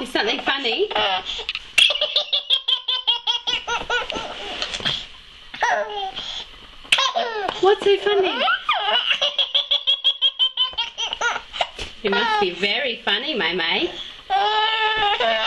Is something funny? What's so funny? It must be very funny, May May.